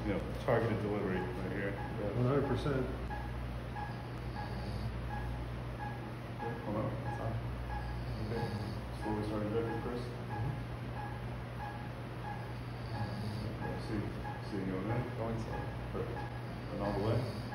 you know, targeted delivery right here. 100%. Hold on. Okay. Slowly start injecting, Chris. See you going in? Going slow. Perfect. And all the way.